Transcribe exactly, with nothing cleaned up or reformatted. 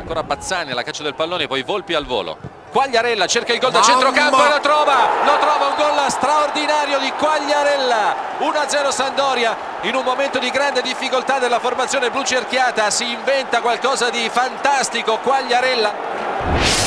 ancora Bazzani alla caccia del pallone, poi Volpi al volo. Quagliarella cerca il gol da centrocampo e lo trova, lo trova, un gol straordinario di Quagliarella. uno a zero Sampdoria, in un momento di grande difficoltà della formazione blu cerchiata si inventa qualcosa di fantastico Quagliarella.